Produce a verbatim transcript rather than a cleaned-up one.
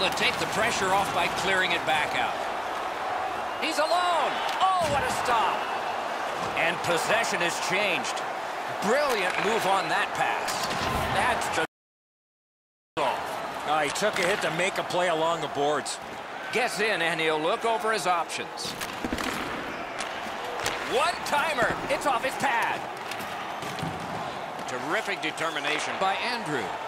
able to take the pressure off by clearing it back out. He's alone. Oh, what a stop. And possession has changed. Brilliant move on that pass. That's just... Oh, he took a hit to make a play along the boards. Gets in, and he'll look over his options. One-timer. It's off his pad. Terrific determination by Andrew.